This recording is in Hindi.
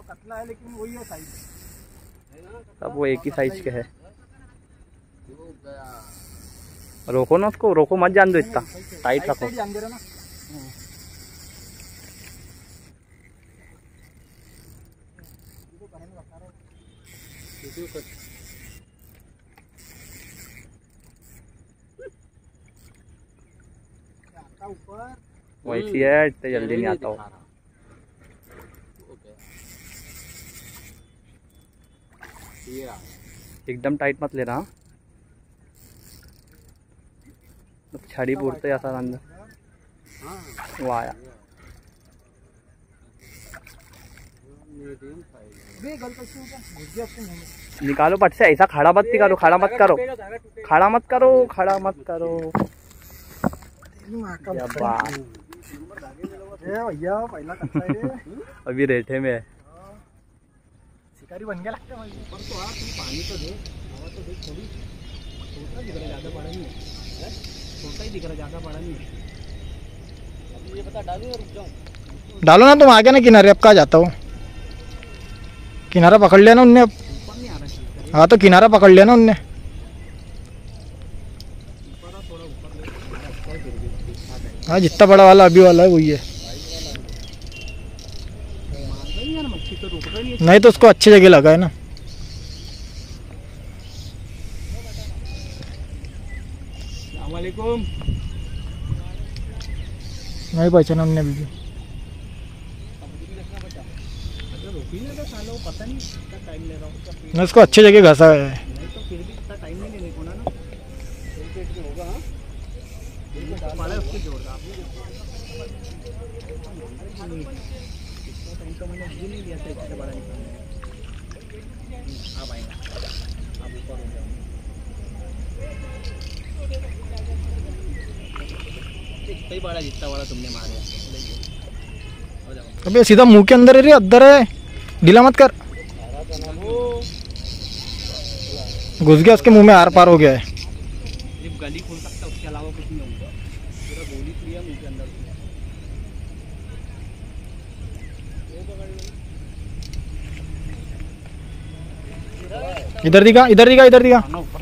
कतला है लेकिन वही है साइज, सब वो एक ही साइज के है। रोको ना उसको, रोको मत जान दो, इतना टाइट रखो। जान दे रहा ना। ऊपर वैसी है, इतने जल्दी नहीं आता हो। एकदम टाइट मत लेना, छड़ी पूरते ऐसा अंदर वो आया। निकालो पट से, ऐसा खड़ा मत करो, खड़ा मत करो, खड़ा मत करो, खड़ा मत करो। भैया पहिला कच्चा है अभी रेठे में है। शिकारी बन गया लगता है। पर तो आप पानी तो दे, हवा तो देख थोड़ी, छोटा दिख रहा, ज्यादा बड़ा नहीं है, छोटा ही दिख रहा, ज्यादा बड़ा नहीं है। अब ये बता डालूं या रुक जाऊं? डालो ना, तुम आगे ना किनारे। अब कहाँ जाता हो? किनारा पकड़ लिया ना उनने अब। हाँ तो किनारा पकड़ लिया ना उनने। हाँ जितना बड़ा वाला अभी वाला है वही है। नहीं तो उसको अच्छी जगह लगा है ना। अस्सलामुअलैकुम। नहीं पहचाना हमने अभी भी। मैं उसको अच्छी जगह घसा है। बड़ा जितना बड़ा तुमने मारा। अबे सीधा मुंह के अंदर है रे, अंदर है, ढीला मत कर। घुस गया उसके मुंह में, आर पार हो गया है। गली खोल सकता, उसके अलावा कुछ नहीं होगा। पूरा गोली क्रिया मुंह के अंदर। इधर दिखा, इधर दिखा, इधर दिखा।